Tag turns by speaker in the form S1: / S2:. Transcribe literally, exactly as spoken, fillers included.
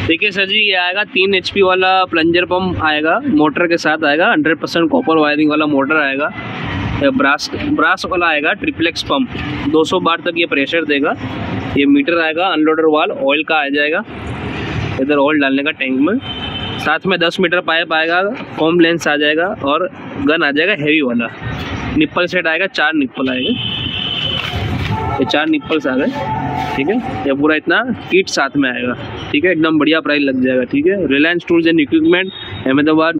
S1: देखिए सर जी, ये आएगा तीन एच पी वाला प्लंजर पंप आएगा, मोटर के साथ आएगा, हंड्रेड परसेंट कॉपर वायरिंग वाला मोटर आएगा। ब्रास ब्रास वाला आएगा ट्रिप्लेक्स पंप, दो सौ बार तक ये प्रेशर देगा। ये मीटर आएगा, अनलोडर वाल ऑयल का आ जाएगा, इधर ऑयल डालने का टैंक में। साथ में दस मीटर पाइप आएगा, कॉम लेंस आ जाएगा और गन आ जाएगा हैवी वाला। निप्पल सेट आएगा, चार निप्पल आएगा, ये चार निप्पल्स आ गए। ठीक है, ये पूरा इतना किट साथ में आएगा। ठीक है, एकदम बढ़िया प्राइस लग जाएगा। ठीक है, Reliance tools and equipment, Ahmedabad.